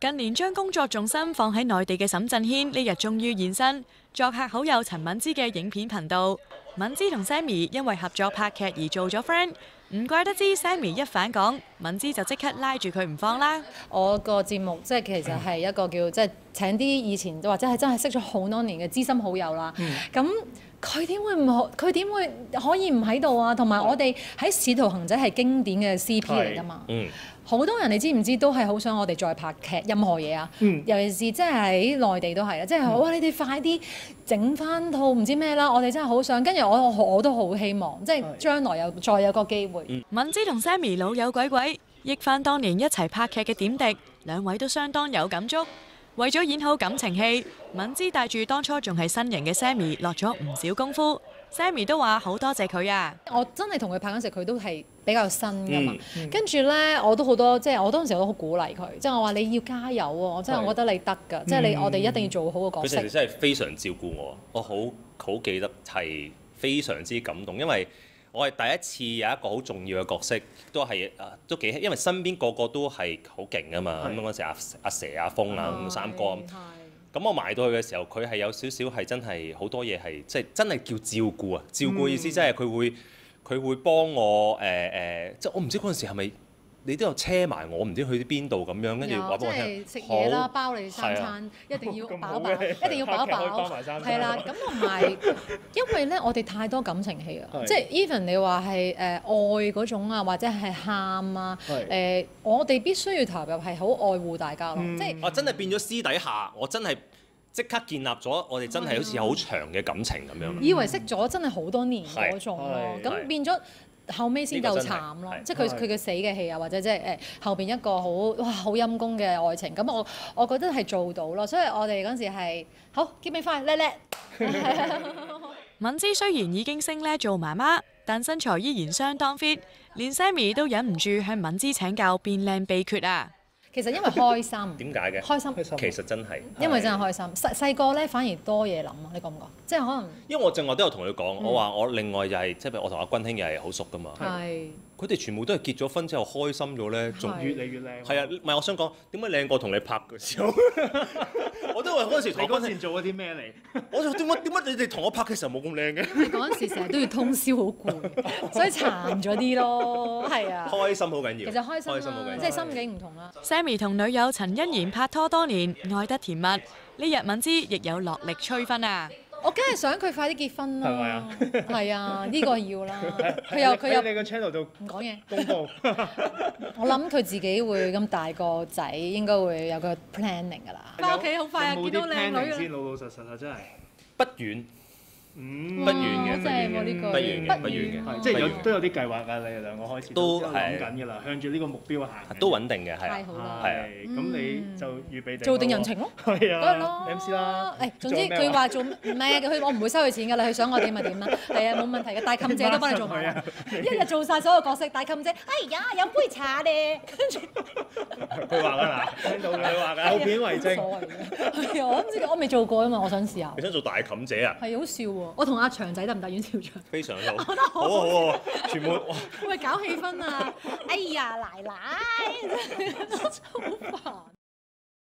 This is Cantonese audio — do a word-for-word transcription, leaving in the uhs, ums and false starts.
近年將工作重心放喺內地嘅沈震軒呢日終於現身，作客好友陳敏之嘅影片頻道。敏之同 Sammy 因為合作拍劇而做咗 friend， 唔怪得知 Sammy 一反港，敏之就即刻拉住佢唔放啦。 我個節目即係其實係一個叫即係請啲以前或者係真係識咗好多年嘅知心好友啦。咁佢點會唔可？佢點會可以唔喺度啊？同埋我哋喺《使徒行者》係經典嘅 C P 嚟㗎嘛。好多人你知唔知都係好想我哋再拍劇任何嘢啊？嗯、尤其是即係喺內地都係啦，即係哇！你哋快啲整翻套唔知咩啦，我哋真係好想。跟住我我都好希望，即係將來有再有個機會。 嗯、敏之同 Sammy 老友鬼鬼，憶翻當年一齊拍劇嘅點滴，兩位都相當有感觸。為咗演好感情戲，敏之帶住當初仲係新人嘅 Sammy 落咗唔少功夫。Sammy 都話好多謝佢啊！ 我真係同佢拍嗰陣時，佢都係比較新㗎嘛。嗯嗯、跟住咧，我都好多即係我當時我都好鼓勵佢，即係我話你要加油喎！我真係我覺得你得㗎，即係你我哋一定要做好個角色。 佢哋真係非常照顧我，我好好記得係非常之感動，因為我係第一次有一個好重要嘅角色，都係啊都幾，因為身邊個個都係好勁啊嘛。咁嗰陣時阿阿蛇阿峰啊咁三哥。咁我埋到去嘅時候，佢係有少少係真係好多嘢係即係真係叫照顧啊！照顧意思即係佢會佢會幫我誒誒、呃呃，即係我唔知嗰陣時係咪你都有車埋我，唔知去啲邊度咁樣，跟住話俾我聽， 食嘢啦，包你三餐，一定要飽飽，一定要飽飽，係啦。咁同埋因為咧，我哋太多感情戲啊，即係 even 你話係誒愛嗰種啊，或者係喊啊，誒我哋必須要投入係好愛護大家咯，即係我真係變咗私底下，我真係即刻建立咗我哋真係好似好長嘅感情咁樣。 以為識咗真係好多年嗰種咯，咁變咗。後尾先夠慘咯，即係佢佢嘅死嘅戲啊，或者即係誒後邊一個好哇好陰公嘅愛情，咁我我覺得係做到咯，所以我哋嗰陣時係好 keep me fine 叻叻。 敏之雖然已經升呢做媽媽，但身材依然相當 fit， 連 Sammy 都忍唔住向敏之請教變靚秘訣啊！ 其實因為開心， 點解嘅？ 開心， 其實真係， 因為真係開心。細細個咧反而多嘢諗啊！你覺唔覺？即係可能， 因為我正話都有同佢講，我話我另外就係即係我同阿君馨又係好熟噶嘛。 係。 佢哋全部都係結咗婚之後開心咗咧，仲越嚟越靚。 係啊，唔係我想講點解靚過同你拍嘅時候？我都話嗰陣時同君馨做咗啲咩嚟？ 我就點解點解你哋同我拍嘅時候冇咁靚嘅？ 因為嗰陣時成日都要通宵好攰，所以殘咗啲咯。係啊。 開心好緊要。 其實開心， 開心好緊要， 即係心境唔同啦。 Sammy 同女友陳欣然拍拖多年，愛得甜蜜。呢日敏之亦有落力催婚啊！ 我梗係想佢快啲結婚啦， 係咪啊？ 係啊，呢個要啦。佢又佢又你個 channel 度唔講嘢。 公佈。 我諗佢自己會咁大個仔，應該會有個 planning 㗎啦。翻屋企好快啊，見到靚女啦。 先老老實實啊，真係。 不遠。嗯，不遠嘅，不遠嘅，不遠嘅，不遠嘅， 即係有都有啲計劃㗎。你哋兩個開始都諗緊㗎啦，向住呢個目標行。 都穩定嘅，係。 太好啦！ 係，咁你就預備定做定人情咯。 係啊。 咯 M C 啦。 誒，總之佢話做唔係啊，佢我唔會收佢錢㗎啦。佢想我點咪點啦。係啊，冇問題嘅。大妗姐都幫你做埋啦。一日做晒所有角色，大妗姐，哎呀，飲杯茶咧。跟住。 佢話㗎嗱，聽到佢話㗎。有片為證。 冇所謂嘅。係啊，我唔知我未做過啊嘛，我想試下。 你想做大妗姐啊？ 係好笑喎。我同阿長仔得唔得？阮兆祥非常好， 我覺得好好好，全部哇！ 喂，搞氣氛啊！哎呀，奶奶，真係好煩。